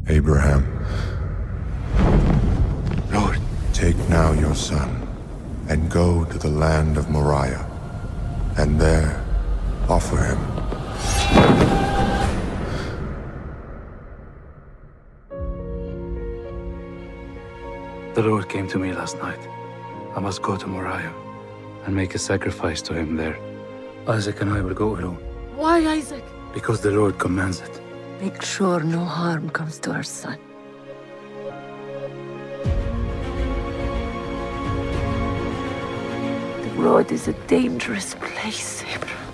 Abraham, Lord, take now your son and go to the land of Moriah, and there offer him. the Lord came to me last night. I must go to Moriah and make a sacrifice to him there. Isaac and I will go alone, Why, Isaac? because the Lord commands it. Make sure no harm comes to our son. The road is a dangerous place, Abraham.